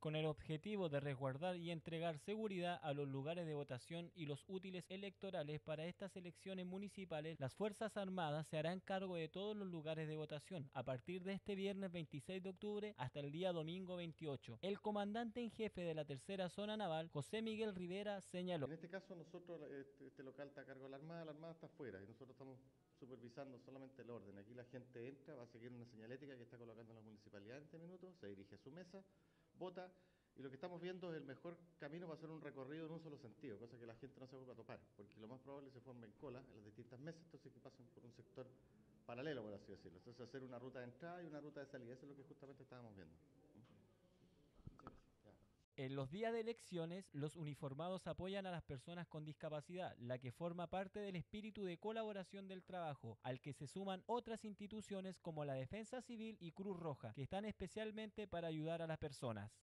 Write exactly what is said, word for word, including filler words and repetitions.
Con el objetivo de resguardar y entregar seguridad a los lugares de votación y los útiles electorales para estas elecciones municipales, las Fuerzas Armadas se harán cargo de todos los lugares de votación a partir de este viernes veintiséis de octubre hasta el día domingo veintiocho. El comandante en jefe de la tercera zona naval, José Miguel Rivera, señaló. En este caso nosotros, este, este local está a cargo de la Armada, la Armada está afuera y nosotros estamos supervisando solamente el orden. Aquí la gente entra, va a seguir una señalética que está colocando la municipalidad en este minuto, se dirige a su mesa, vota, y lo que estamos viendo es el mejor camino para hacer un recorrido en un solo sentido, cosa que la gente no se vuelva a topar, porque lo más probable es que se formen colas en las distintas mesas, entonces que pasen por un sector paralelo, por así decirlo. Entonces hacer una ruta de entrada y una ruta de salida, eso es lo que justamente estábamos viendo. Muchas gracias. Ya. En los días de elecciones, los uniformados apoyan a las personas con discapacidad, la que forma parte del espíritu de colaboración del trabajo, al que se suman otras instituciones como la Defensa Civil y Cruz Roja, que están especialmente para ayudar a las personas.